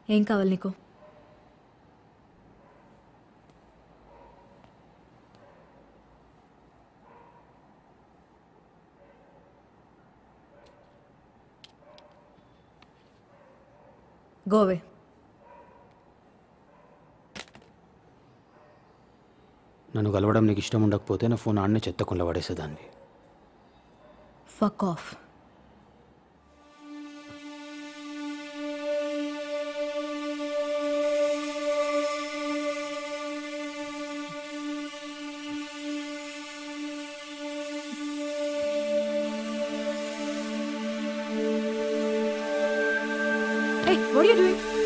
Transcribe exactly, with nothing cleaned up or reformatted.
ఏం కావాలి నీకు? గోవే. నన్ను కలవడం నీకు ఇష్టం ఉండకపోతే నా ఫోన్ ఆడనే చెత్తకుండా పడేసేదాన్ని. Fuck off. Hey, what are you doing?